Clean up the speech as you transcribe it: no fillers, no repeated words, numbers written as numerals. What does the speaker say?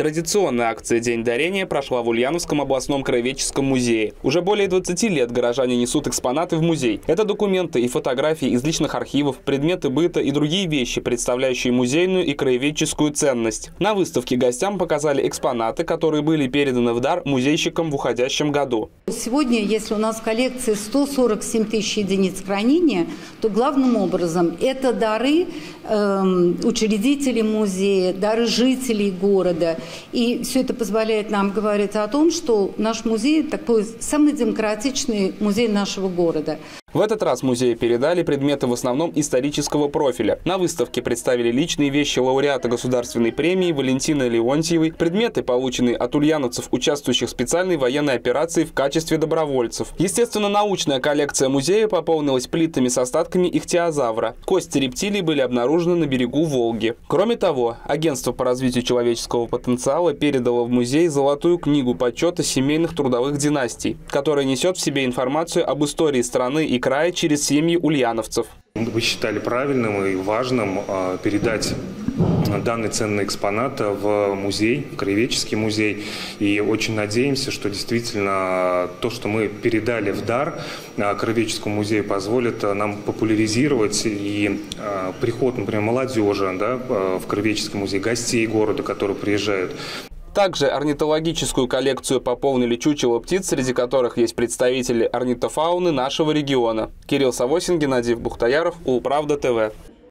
Традиционная акция «День дарения» прошла в Ульяновском областном краеведческом музее. Уже более 20 лет горожане несут экспонаты в музей. Это документы и фотографии из личных архивов, предметы быта и другие вещи, представляющие музейную и краеведческую ценность. На выставке гостям показали экспонаты, которые были переданы в дар музейщикам в уходящем году. Сегодня, если у нас в коллекции 147 тысяч единиц хранения, то главным образом это дары учредителей музея, дары жителей города. И все это позволяет нам говорить о том, что наш музей такой самый демократичный музей нашего города. В этот раз музею передали предметы в основном исторического профиля. На выставке представили личные вещи лауреата государственной премии Валентины Леонтьевой, предметы, полученные от ульяновцев, участвующих в специальной военной операции в качестве добровольцев. Естественно, научная коллекция музея пополнилась плитами с остатками ихтиозавра. Кости рептилий были обнаружены на берегу Волги. Кроме того, Агентство по развитию человеческого потенциала передало в музей золотую книгу почета семейных трудовых династий, которая несет в себе информацию об истории страны и края через семьи ульяновцев. Мы считали правильным и важным передать данный ценный экспонат в музей, в краеведческий музей. И очень надеемся, что действительно то, что мы передали в дар краеведческому музею, позволит нам популяризировать и приход, например, молодежи в краеведческий музей, гостей города, которые приезжают. Также орнитологическую коллекцию пополнили чучело птиц, среди которых есть представители орнитофауны нашего региона. Кирилл Савосин, Геннадий Бухтаяров, Улправда ТВ.